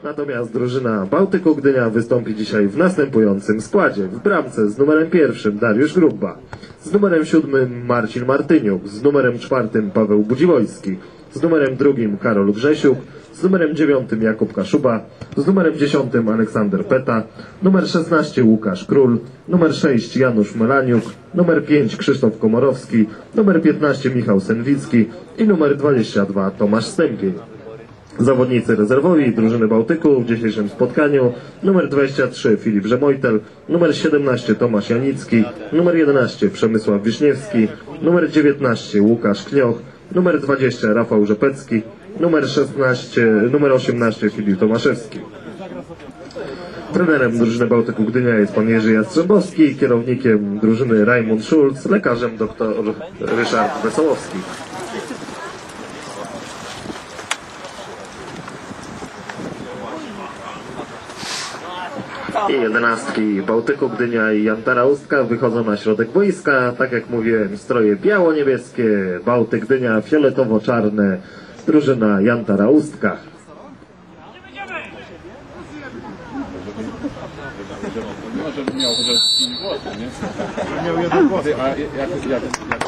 Natomiast drużyna Bałtyku Gdynia wystąpi dzisiaj w następującym składzie. W bramce z numerem 1 Dariusz Grubba, z numerem 7 Marcin Martyniuk, z numerem 4 Paweł Budziwojski, z numerem 2 Karol Grzesiuk, z numerem 9 Jakub Kaszuba, z numerem 10 Aleksander Peta, numer 16 Łukasz Król, numer 6 Janusz Melaniuk, numer 5 Krzysztof Komorowski, numer 15 Michał Senwicki i numer 22 Tomasz Stępień. Zawodnicy rezerwowi drużyny Bałtyku w dzisiejszym spotkaniu: numer 23 Filip Rzemojtel, numer 17 Tomasz Janicki, numer 11 Przemysław Wiśniewski, numer 19 Łukasz Knioch, numer 20 Rafał Rzepecki, numer 18 Filip Tomaszewski. Trenerem drużyny Bałtyku Gdynia jest pan Jerzy Jastrzębowski, kierownikiem drużyny Rajmund Schulz, lekarzem dr Ryszard Wesołowski. I jedenastki Bałtyku Gdynia i Jantara Ustka wychodzą na środek boiska. Tak jak mówiłem, stroje biało-niebieskie, Bałtyk Gdynia fioletowo-czarne, drużyna Jantara Ustka. Może miał chociaż głosy, nie? Miał jeden głos. A jak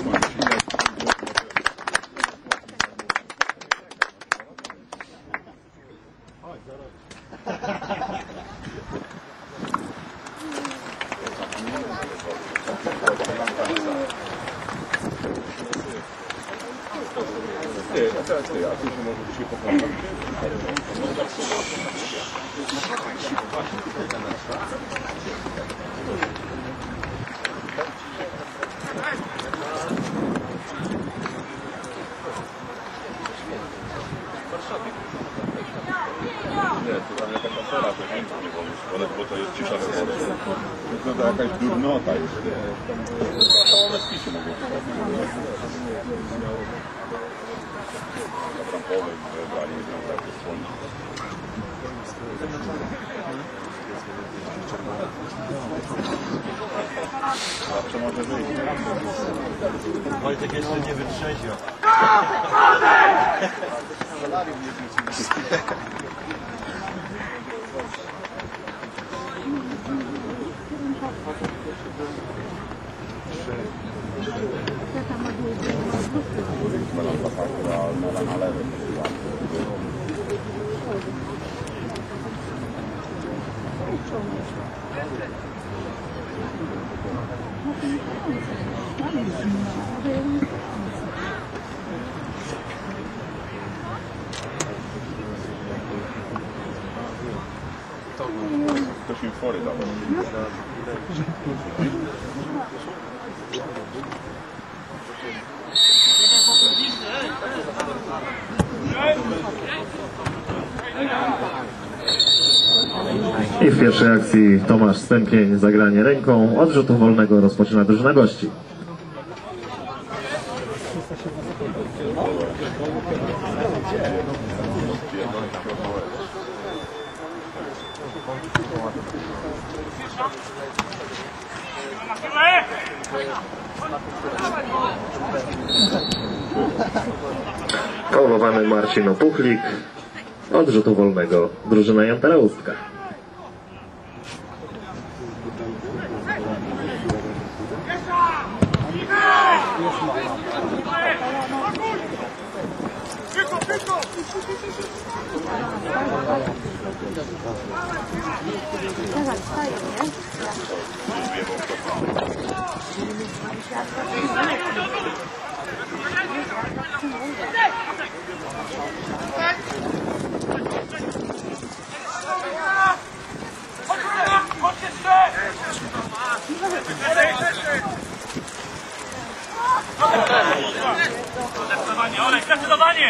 bo to jest cisza wyborcza. Wygląda jakaś durnota jest. Całe spisie mogą być. Na bramkowym brali takie słońce. Zawsze może wyjść. Wojtek jeszcze nie wytrzeźwiał. Na lewym. Ktoś im fory dawał. I w pierwszej akcji Tomasz Stępień, zagranie ręką. Od rzutu wolnego rozpoczyna drużyna gości. Faulowany Marcin Opuchlik. Od rzutu wolnego drużyna Jantara Ustka. Olek, zdecydowanie!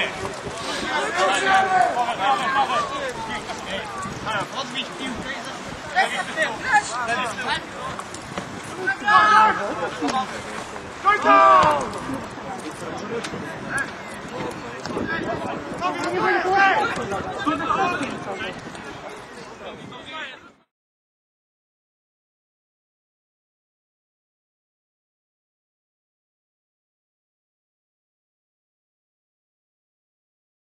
Odbić piłkę i zagrać!